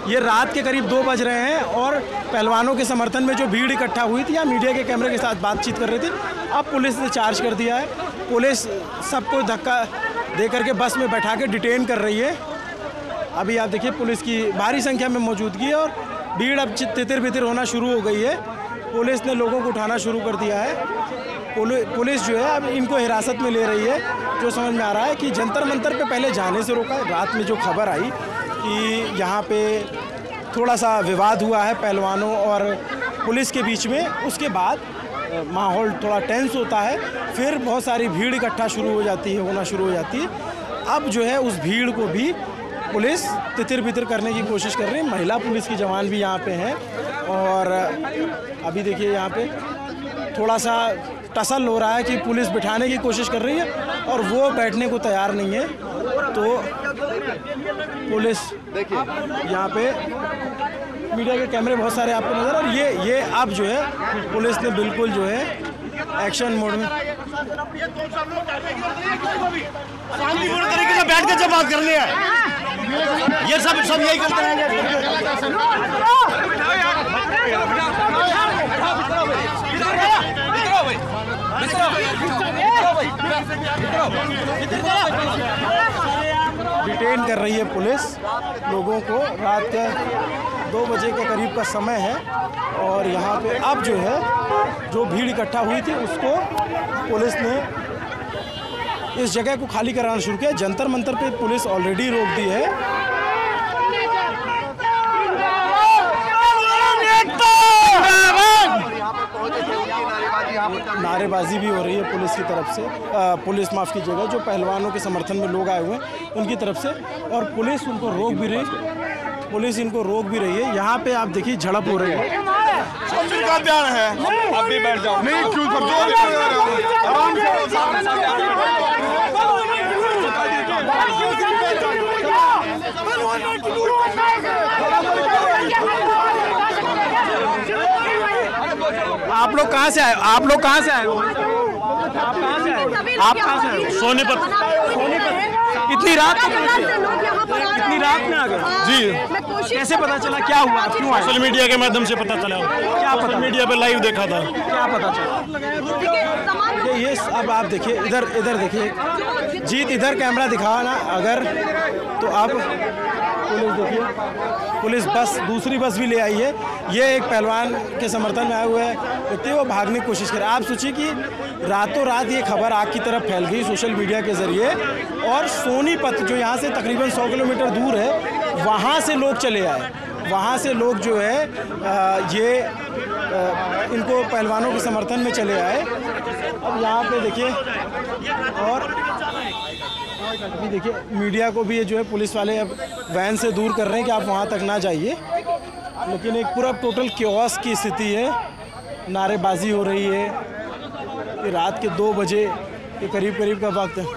ये रात के करीब 2 बज रहे हैं और पहलवानों के समर्थन में जो भीड़ इकट्ठा हुई थी या मीडिया के कैमरे के साथ बातचीत कर रही थी, अब पुलिस ने चार्ज कर दिया है। पुलिस सबको धक्का दे करके बस में बैठा के डिटेन कर रही है। अभी आप देखिए पुलिस की भारी संख्या में मौजूदगी है और भीड़ अब तितिर बितिर होना शुरू हो गई है। पुलिस ने लोगों को उठाना शुरू कर दिया है। पुलिस जो है अब इनको हिरासत में ले रही है। जो समझ में आ रहा है कि जंतर मंतर पे पहले जाने से रोका है। रात में जो खबर आई कि यहाँ पे थोड़ा सा विवाद हुआ है पहलवानों और पुलिस के बीच में, उसके बाद माहौल थोड़ा टेंस होता है, फिर बहुत सारी भीड़ इकट्ठा होना शुरू हो जाती है। अब जो है उस भीड़ को भी पुलिस तितिर बितिर करने की कोशिश कर रही है। महिला पुलिस की जवान भी यहाँ पे हैं और अभी देखिए यहाँ पे थोड़ा सा टसल हो रहा है कि पुलिस बिठाने की कोशिश कर रही है और वो बैठने को तैयार नहीं है। तो पुलिस देखिए यहाँ पे मीडिया के कैमरे बहुत सारे आपको नजर, और ये अब जो है पुलिस ने बिल्कुल जो है एक्शन मोड में शांतिपूर्ण तरीके से बैठ के जब बात करनी है, ये सब यही करते रहेंगे। डिटेन कर रही है पुलिस लोगों को। रात के 2 बजे के करीब का समय है और यहाँ पे अब जो है जो भीड़ इकट्ठा हुई थी उसको पुलिस ने इस जगह को खाली कराना शुरू किया। जंतर मंतर पे पुलिस ऑलरेडी रोक दी है। नारेबाजी भी हो रही है पुलिस की तरफ से, पुलिस माफ़ कीजिएगा, जो पहलवानों के समर्थन में लोग आए हुए हैं उनकी तरफ से, और पुलिस इनको रोक भी रही है। यहाँ पे आप देखिए झड़प हो रही है। का प्यार है, अब भी बैठ जाओ। नहीं क्यों आप लोग कहाँ से आए? आप कहाँ से आए? आप कहाँ से आए? सोनीपत। इतनी रात को इतनी रात में आ गए जी? कैसे पता चला, क्या हुआ, क्यों आए? सोशल मीडिया के माध्यम से पता चला। क्या पता? मीडिया पे लाइव देखा था। क्या पता चला? ये अब आप देखिए, इधर देखिए जीत, इधर कैमरा दिखाओ ना अगर, तो आप पुलिस देखिए, पुलिस बस दूसरी बस भी ले आई है। ये एक पहलवान के समर्थन में आए हुए व्यक्ति वो भागने की कोशिश करे। आप सोचिए कि रातों रात ये खबर आग की तरफ फैल गई सोशल मीडिया के ज़रिए, और सोनीपत जो यहाँ से तकरीबन 100 किलोमीटर दूर है, वहाँ से लोग चले आए। वहाँ से लोग जो है इनको पहलवानों के समर्थन में चले आए। अब यहाँ पे देखिए, और अभी देखिए मीडिया को भी ये जो है पुलिस वाले अब वैन से दूर कर रहे हैं कि आप वहाँ तक ना जाइए, लेकिन एक पूरा टोटल क्योस की स्थिति है। नारेबाजी हो रही है। ये रात के 2 बजे के करीब का वक्त है।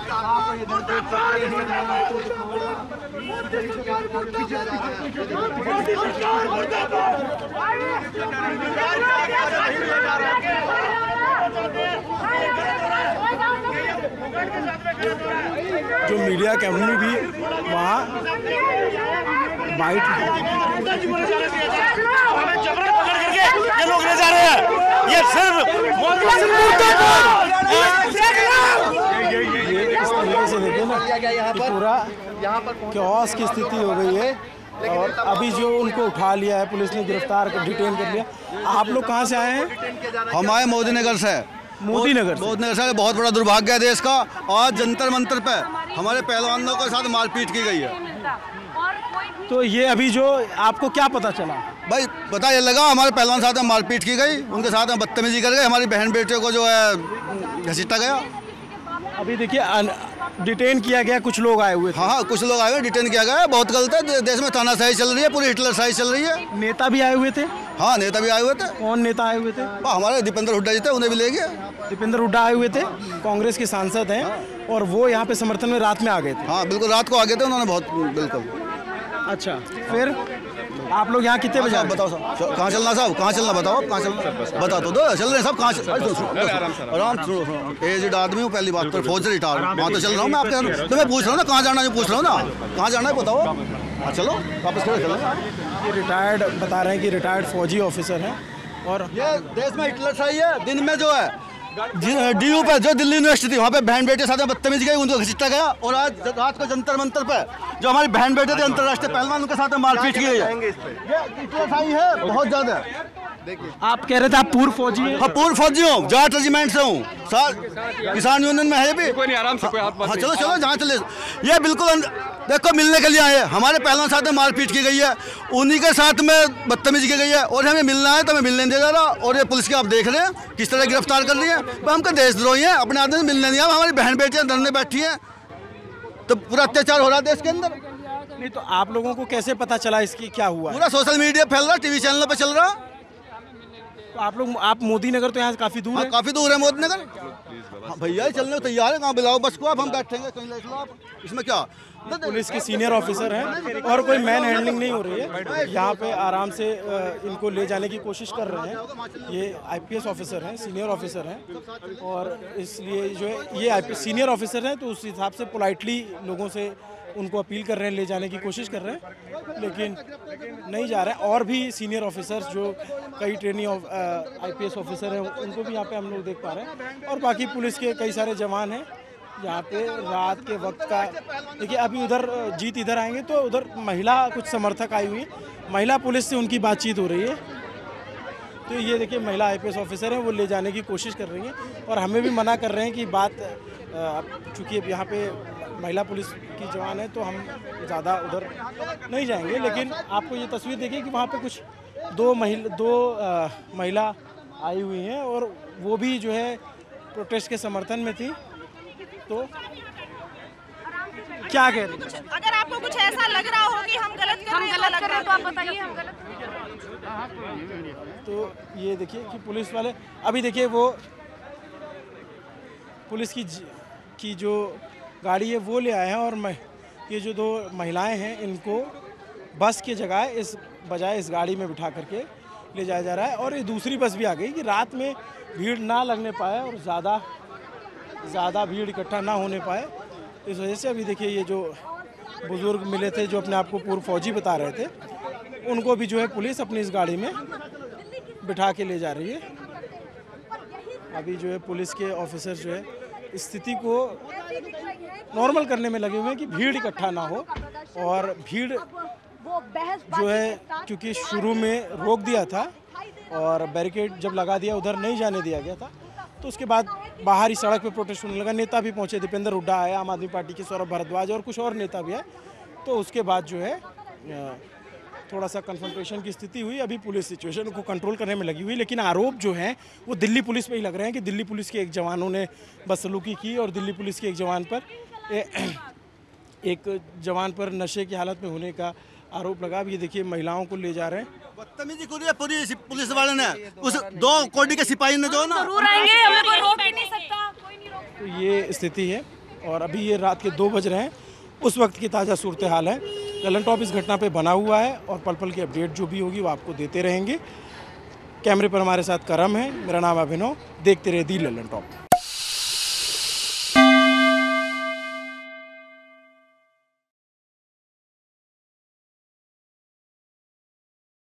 जो मीडिया कैमरे भी वहाँ बाइट ये लोग ले जा रहे हैं, ये सिर्फ इस तरीके से देखिए ना, पूरा क्योस की स्थिति हो गई है। और अभी जो उनको उठा लिया है पुलिस ने, गिरफ्तार कर डिटेन कर लिया। आप लोग कहाँ से आए हैं? हम आए मोदी नगर से। मोदी नगर से बहुत बड़ा दुर्भाग्य है देश का। आज जंतर मंतर पे हमारे पहलवानों के साथ मारपीट की गई है। तो ये अभी जो आपको क्या पता चला? भाई पता ये लगा हमारे पहलवान साथ में मारपीट की गई, उनके साथ में बदतमीजी कर गए, हमारी बहन बेटे को जो है घसीटा गया। अभी देखिए डिटेन किया गया, कुछ लोग आए हुए थे। हाँ, कुछ लोग आए हुए, डिटेन किया गया। बहुत गलत है, देश में तानाशाही चल रही है, पूरी हिटलर शाही चल रही है। नेता भी आए हुए थे? हाँ, नेता भी आए हुए थे। कौन नेता आए हुए थे? हमारे दीपेंद्र हुड्डा जी थे, उन्हें भी ले गया। दीपेंद्र हुड्डा आए हुए थे, कांग्रेस के सांसद हैं। और वो यहाँ पे समर्थन में रात में आ गए थे? हाँ बिल्कुल, रात को आ गए थे उन्होंने, बहुत बिल्कुल। अच्छा, फिर आप लोग यहाँ कितने बजे? बताओ साहब, कहाँ चलना साहब, कहाँ चलना बताओ, कहाँ चलना बता तो दो। चल रहे सब कहाँ? आराम सुनो, एजेड आदमी हूँ, पहली बात तो फौज से रिटायर, वहाँ तो चल रहा हूँ मैं आपके। तो मैं पूछ रहा हूँ ना कहाँ जाना है, पूछ रहा हूँ ना कहाँ जाना है बताओ। हाँ चलो वापस खड़े चलो। ये रिटायर्ड बता रहे हैं कि रिटायर्ड फौजी ऑफिसर हैं और ये देश में हिटलरशाही है। दिन में जो है DU पे जो दिल्ली यूनिवर्सिटी थी वहाँ पे बहन बेटे साथ में बदतमीजी गई, उनको घसीटा गया। और आज रात को जंतर मंतर पे जो हमारी बहन बेटे थे अंतर्राष्ट्रीय पहलवान, उनके साथ में मारपीट की गई है। ये हिटलरशाही है बहुत ज्यादा। आप कह रहे थे आप पूर्व फौजी हैं? हाँ पूर्व फौजी हूँ, जाट रेजिमेंट से हूँ, किसान यूनियन में है भी। कोई नहीं, आराम से, कोई हाथ हाँ चलो चलो जहाँ चले। ये बिल्कुल देखो मिलने के लिए आए हैं, हमारे पहलवान साथ में मारपीट की गई है, उन्हीं के साथ में बदतमीजी की गई है और हमें मिलना है तो हमें मिलने नहीं दिया जा रहा। और ये पुलिस की आप देख रहे हैं किस तरह गिरफ्तार कर रही है। हमको देशद्रोही है, अपने आदमी से मिलने नहीं आया। हमारी बहन बेटियां धरने बैठी हैं तो पूरा अत्याचार हो रहा है देश के अंदर। नहीं तो आप लोगों को कैसे पता चला इसकी क्या हुआ? पूरा सोशल मीडिया फैल रहा, टीवी चैनलों पे चल रहा। तो आप मोदी नगर तो यहाँ से काफी दूर हाँ है। काफी दूर है मोदी नगर। हाँ भैया चलने को तैयार है, कहाँ बुलाओ बस को, अब हम बैठेंगे कहीं ले लो आप। इसमें क्या पुलिस के सीनियर ऑफिसर हैं और कोई मैन हैंडलिंग नहीं हो रही है। यहाँ पे आराम से इनको ले जाने की कोशिश कर रहे हैं। ये IPS ऑफिसर हैं, सीनियर ऑफिसर हैं और इसलिए जो है ये सीनियर ऑफिसर हैं तो उस हिसाब से पोलाइटली लोगों से उनको अपील कर रहे हैं, ले जाने की कोशिश कर रहे हैं लेकिन नहीं जा रहे हैं। और भी सीनियर ऑफिसर्स जो कई ट्रेनी IPS ऑफिसर हैं उनको भी यहाँ पे हम लोग देख पा रहे हैं और बाकी पुलिस के कई सारे जवान हैं यहाँ पे रात के वक्त का। देखिए अभी उधर जीत इधर आएंगे तो उधर महिला कुछ समर्थक आई हुई है, महिला पुलिस से उनकी बातचीत हो रही है। तो ये देखिए महिला IPS ऑफिसर हैं, वो ले जाने की कोशिश कर रही हैं और हमें भी मना कर रहे हैं कि बात चूँकि यहाँ पे महिला पुलिस की जवान है तो हम ज़्यादा उधर नहीं जाएंगे। लेकिन आपको ये तस्वीर देखिए कि वहाँ पे कुछ दो महिला आई हुई हैं और वो भी जो है प्रोटेस्ट के समर्थन में थी। तो क्या कह रही हैं? अगर आपको कुछ ऐसा लग रहा हो कि हम गलत कर रहे हैं तो आप बताइए हम गलत। तो ये देखिए कि पुलिस वाले अभी देखिए वो पुलिस की जो गाड़ी है वो ले आए हैं और ये जो दो महिलाएं हैं इनको बस की जगह बजाय इस गाड़ी में बिठा करके ले जाया जा रहा है। और ये दूसरी बस भी आ गई कि रात में भीड़ ना लगने पाए और ज़्यादा भीड़ इकट्ठा ना होने पाए, इस वजह से अभी देखिए ये जो बुज़ुर्ग मिले थे जो अपने आप को पूर्व फौजी बता रहे थे उनको भी जो है पुलिस अपनी इस गाड़ी में बिठा के ले जा रही है। अभी जो है पुलिस के ऑफिसर जो है स्थिति को नॉर्मल करने में लगे हुए हैं कि भीड़ इकट्ठा ना हो। और भीड़ जो है क्योंकि शुरू में रोक दिया था और बैरिकेड जब लगा दिया उधर नहीं जाने दिया गया था तो उसके बाद बाहर ही सड़क पे प्रोटेस्ट होने लगा। नेता भी पहुंचे, दीपेंद्र हुड्डा आया, आम आदमी पार्टी के सौरभ भारद्वाज और कुछ और नेता भी आए। तो उसके बाद जो है थोड़ा सा कन्फ्रंटेशन की स्थिति हुई। अभी पुलिस सिचुएशन को कंट्रोल करने में लगी हुई, लेकिन आरोप जो हैं वो दिल्ली पुलिस पे ही लग रहे हैं कि दिल्ली पुलिस के एक जवानों ने बदसलूकी की और दिल्ली पुलिस के एक जवान पर नशे की हालत में होने का आरोप लगा। अब ये देखिए महिलाओं को ले जा रहे हैं। बदतमीजी करी है पूरी पुलिस वाले ने, उस 2 कोडी के सिपाही ने जो ना जरूर आएंगे, हमें कोई रोक ही नहीं सकता, कोई नहीं रोक। तो ये स्थिति है और अभी ये रात के 2 बज रहे हैं, उस वक्त की ताज़ा सूरत हाल है। ललन टॉप इस घटना पे बना हुआ है और पल पल की अपडेट जो भी होगी वो आपको देते रहेंगे। कैमरे पर हमारे साथ करम है, मेरा नाम अभिनव, देखते रहे दी ललन टॉप।